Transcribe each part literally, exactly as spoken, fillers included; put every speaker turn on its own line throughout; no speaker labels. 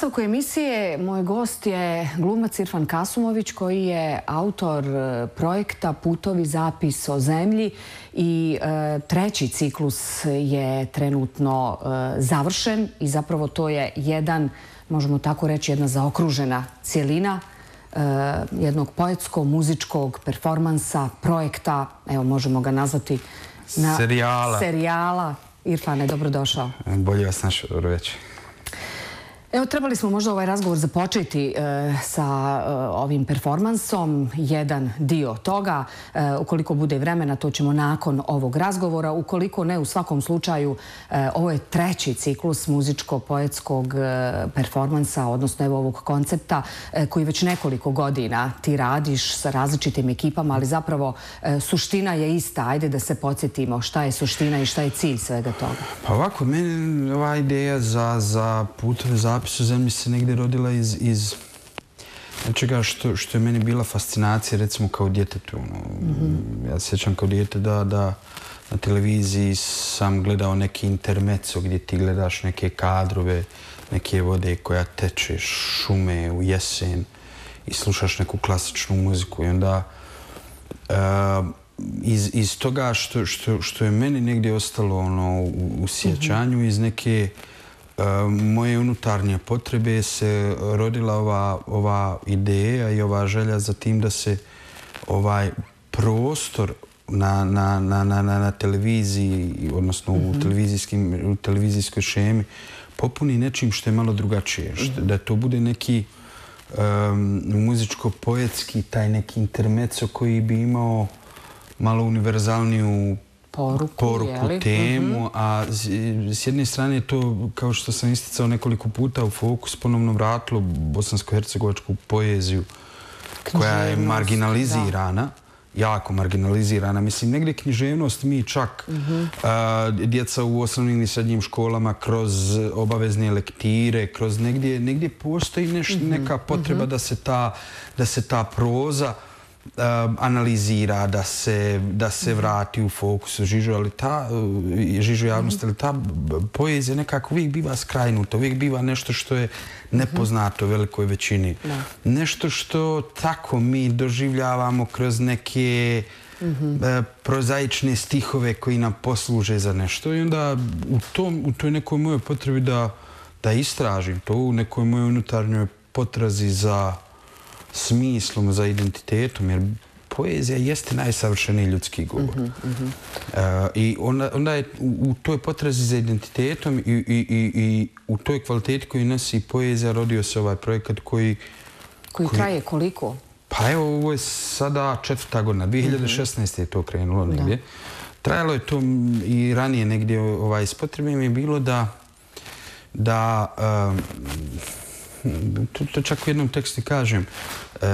nastavku emisije moj gost je glumac Irfan Kasumović koji je autor projekta Putovi zapis o zemlji i e, treći ciklus je trenutno e, završen i zapravo to je jedan, možemo tako reći, jedna zaokružena cijelina e, jednog poetsko-muzičkog performansa, projekta, evo možemo ga nazvati na
serijala.
serijala. Irfane, dobrodošao.
Bolje vas našao, dobro večer.
Evo, trebali smo možda ovaj razgovor započeti e, sa e, ovim performansom, jedan dio toga. E, ukoliko bude vremena, to ćemo nakon ovog razgovora. Ukoliko ne, u svakom slučaju, e, ovo je treći ciklus muzičko-poetskog e, performansa, odnosno evo ovog koncepta e, koji već nekoliko godina ti radiš sa različitim ekipama, ali zapravo e, suština je ista. Ajde da se podsjetimo šta je suština i šta je cilj svega toga.
Pa ovako, meni ova ideja za, za Putove zapis o zemlji se negdje rodila iz, iz nečega što, što je meni bila fascinacija, recimo kao djetetu. No. Mm-hmm. Ja se sjećam kao dijete da, da na televiziji sam gledao neki intermezzo gdje ti gledaš neke kadrove, neke vode koja teče, šume u jesen i slušaš neku klasičnu muziku. I onda uh, iz, iz toga što, što, što je meni negdje ostalo ono, u, u sjećanju, mm-hmm. iz neke moje unutarnje potrebe se rodila ova, ova ideja i ova želja za tim da se ovaj prostor na, na, na, na, na televiziji, odnosno u,
mm-hmm.
televizijskim, u televizijskoj šemi popuni nečim što je malo drugačije. Što, da to bude neki um, muzičko-poetski, taj neki intermezzo koji bi imao malo univerzalniju
Poruku,
poruku temu, mm-hmm. a s, s jedne strane to, kao što sam isticao nekoliko puta, u fokus ponovno vratilo bosansko-hercegovačku poeziju koja je marginalizirana, da. jako marginalizirana. Mislim, negdje književnost mi čak mm-hmm. a, djeca u osnovnim i srednjim školama kroz obavezne lektire, kroz negdje, negdje postoji neš, mm-hmm. neka potreba mm-hmm. da se ta, da se ta proza Uh, analizira, da se, da se vrati u fokus žižu, ali ta uh, žižu javnosti, ali ta poezija nekako uvijek biva skrajnuta, uvijek biva nešto što je nepoznato velikoj većini. Da. Nešto što tako mi doživljavamo kroz neke mm-hmm. uh, prozaične stihove koji nam posluže za nešto. I onda u, tom, u toj nekoj mojoj potrebi da, da istražim to, u nekoj mojoj unutarnjoj potrazi za smislom, za identitetom, jer poezija jeste najsavršeniji ljudski govor. Mm-hmm, mm-hmm. Uh, I onda, onda je u, u toj potrazi za identitetom i, i, i, i u toj kvaliteti koju nosi poezija rodio se ovaj projekat koji...
Koji, koji traje koliko?
Pa evo, ovo je sada četvrta godina. dvije hiljade šesnaeste. Mm-hmm. je to krenulo negdje. Da. Trajalo je to i ranije negdje. Ovaj, s potrebom je bilo da... da um, To, to čak u jednom tekstu kažem. E,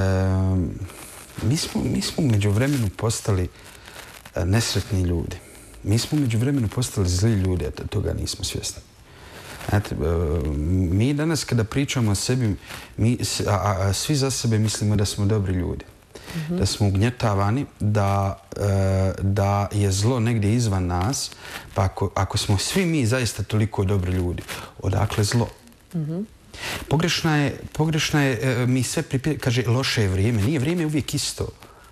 mi, smo, mi smo među vremenu postali nesretni ljudi. Mi smo među vremenu postali zli ljudi, a toga nismo svjesni. Znate, mi danas kada pričamo o sebi, mi, a, a, svi za sebe mislimo da smo dobri ljudi. Mm-hmm. Da smo ugnjetavani, da, e, da je zlo negdje izvan nas, pa ako, ako smo svi mi zaista toliko dobri ljudi, odakle zlo? Mm-hmm. Pogrešna je, pogrešna je, mi sve pripije, kaže, loše je vrijeme. Nije vrijeme uvijek isto.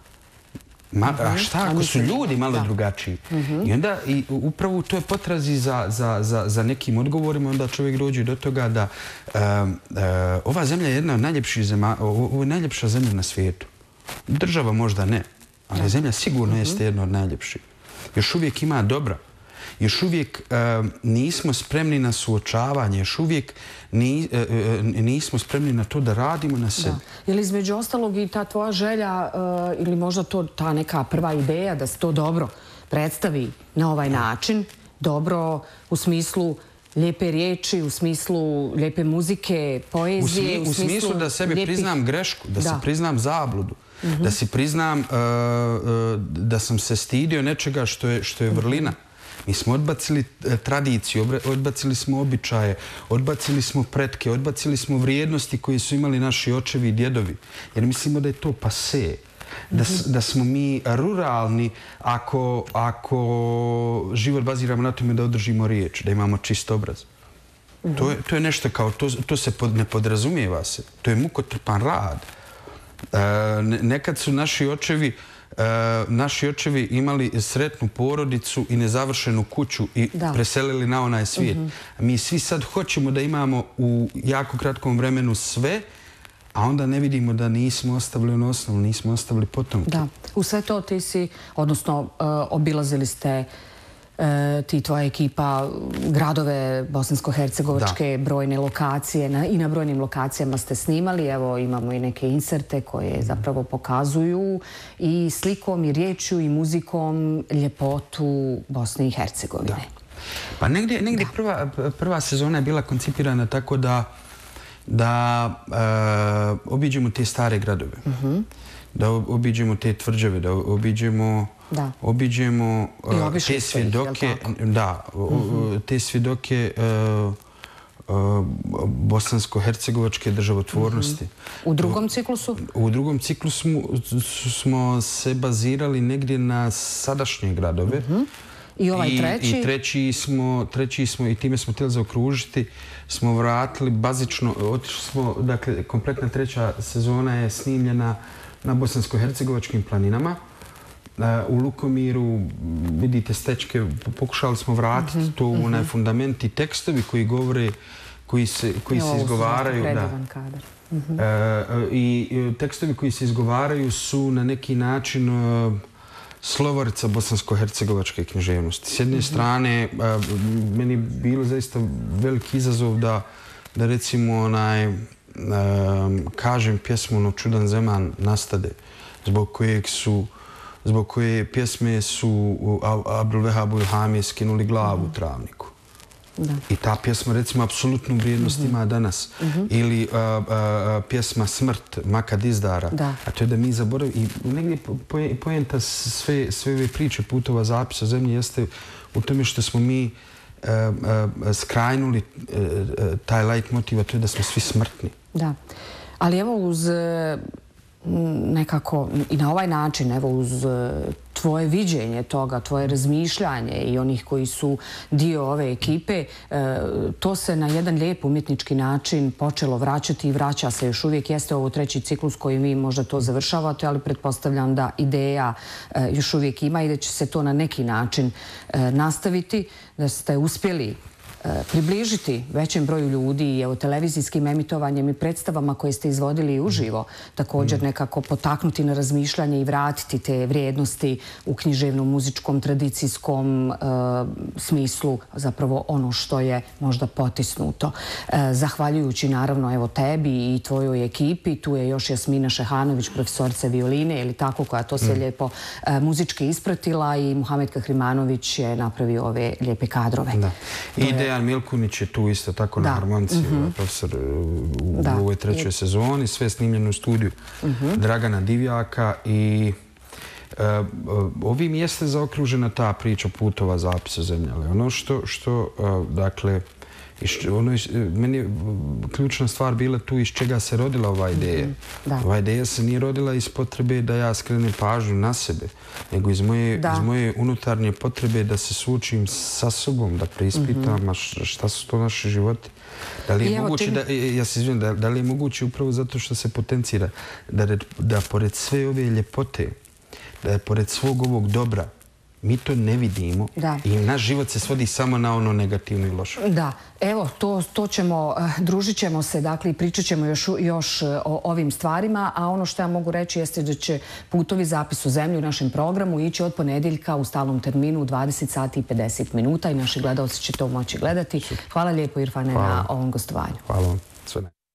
Ma, a šta ako su ljudi malo da. drugačiji? Mm-hmm. I onda i upravo u toj potrazi za, za, za, za nekim odgovorima onda čovjek dođe do toga da uh, uh, ova zemlja je jedna od najljepših zemalja, ovo je najljepša zemlja na svijetu. Država možda ne, ali da. zemlja sigurno mm-hmm. jeste jedna od najljepših. Još uvijek ima dobra. Još uvijek uh, nismo spremni na suočavanje, još uvijek ni, uh, uh, nismo spremni na to da radimo na sebi.
Je li između ostalog i ta tvoja želja uh, ili možda to ta neka prva ideja da se to dobro predstavi na ovaj da. način, dobro u smislu lijepe riječi, u smislu lijepe muzike, poezije,
u, smi, u, smislu, u smislu da sebi lijepih... priznam grešku, da, da. se priznam zabludu, mm-hmm. da si priznam uh, uh, da sam se stidio nečega što je, što je vrlina. Mm-hmm. Mi smo odbacili tradiciju, odbacili smo običaje, odbacili smo pretke, odbacili smo vrijednosti koje su imali naši očevi i djedovi. Jer mislimo da je to pase. Da, da smo mi ruralni ako, ako život baziramo na tome da održimo riječ, da imamo čist obraz. To je, to je nešto kao, to, to se pod, ne podrazumijeva se. To je mukotrpan rad. E, nekad su naši očevi e, naši očevi imali sretnu porodicu i nezavršenu kuću i da. preselili na onaj svijet. Uh-huh. Mi svi sad hoćemo da imamo u jako kratkom vremenu sve, a onda ne vidimo da nismo ostavili ono osnovno, nismo ostavili potomke.
Da, u sve to ti si, odnosno uh, obilazili ste ti i tvoja ekipa gradove Bosansko-Hercegovačke, brojne lokacije na, i na brojnim lokacijama ste snimali. Evo imamo i neke inserte koje zapravo pokazuju i slikom i riječju i muzikom ljepotu Bosne i Hercegovine.
Da. Pa negdje, negdje da. prva, prva sezona je bila koncipirana tako da, da uh, obiđemo te stare gradove. Uh-huh. Da obiđemo te tvrđave, da obiđemo Da. obiđemo uh, te svjedoke, da, mm-hmm. te svjedoke uh, uh, bosansko-hercegovačke državotvornosti.
Mm-hmm. U drugom ciklusu?
U, u drugom ciklusu smo, smo se bazirali negdje na sadašnje gradove.
Mm-hmm. I ovaj treći?
I, i treći smo, treći smo, i time smo htjeli zaokružiti, smo vratili bazično, otišli smo, dakle, kompletna treća sezona je snimljena na bosansko-hercegovačkim planinama. U Lukomiru, vidite stečke, pokušali smo vratiti mm-hmm. to u onaj fundament i tekstovi koji govore, koji se, koji se izgovaraju. Da. Mm-hmm. E, I tekstovi koji se izgovaraju su na neki način uh, slovarica bosansko-hercegovačke književnosti. S jedne mm-hmm. strane, uh, meni je bilo zaista veliki izazov da, da recimo onaj, uh, kažem pjesmu No čudan zeman nastade, zbog kojeg su zbog koje pjesme su Abdulvehabu Ilhami skinuli glavu u Travniku. Da. I ta pjesma, recimo, apsolutnu vrijednost mm-hmm. ima danas. Mm-hmm. Ili uh, uh, pjesma Smrt Maka Dizdara. Da. A to je da mi zaboravimo. I negdje poenta sve, sve ove priče Putova zapisa zemlje jeste u tome što smo mi uh, uh, skrajnuli uh, taj light motiv, a to je da smo svi smrtni.
Da. Ali evo uz nekako i na ovaj način, evo uz tvoje viđenje toga, tvoje razmišljanje i onih koji su dio ove ekipe, to se na jedan lijep umjetnički način počelo vraćati i vraća se još uvijek. Jeste ovo treći ciklus koji vi možda to završavate, ali pretpostavljam da ideja još uvijek ima i da će se to na neki način nastaviti, da ste uspjeli približiti većem broju ljudi i evo televizijskim emitovanjem i predstavama koje ste izvodili uživo, također nekako potaknuti na razmišljanje i vratiti te vrijednosti u književnom, muzičkom, tradicijskom e, smislu, zapravo ono što je možda potisnuto. E, zahvaljujući naravno evo tebi i tvojoj ekipi, tu je još Jasmina Šehanović, profesorica violine, ili tako, koja to sve mm. lijepo e, muzički ispratila, i Muhamed Kahrimanović je napravio ove lijepe kadrove.
Da. I Dejan Milkunić je tu isto tako da. na harmonici, mm-hmm. profesor u, u ovoj trećoj sezoni, sve snimljeno u studiju mm-hmm. Dragana Divjaka i uh, ovim jeste zaokružena ta priča Putova zapisa zemlje. Ali ono što, što uh, dakle, što, ono, meni je ključna stvar bila tu iz čega se rodila ova ideja. Mm-hmm. Ova ideja se nije rodila iz potrebe da ja skrenem pažnju na sebe, nego iz moje, iz moje unutarnje potrebe da se suočim sa sobom, da preispitam mm-hmm. šta su to naši životi. Da li je moguće, ti... da, ja se izvijem, da, da li je moguće upravo zato što se potencira da, da pored sve ove ljepote, da pored svog ovog dobra, mi to ne vidimo da. i naš život se svodi samo na ono negativno i loše.
Da, evo, to, to ćemo, družit ćemo se, dakle, i pričat ćemo još, još o ovim stvarima, a ono što ja mogu reći jeste da će Putovi zapis u zemlji u našem programu ići od ponedjeljka u stalnom terminu u dvadeset sati i pedeset minuta i naši gledalci će to moći gledati. Hvala lijepo, Irfane, Hvala. na ovom gostovanju.
Hvala vam. Sve ne.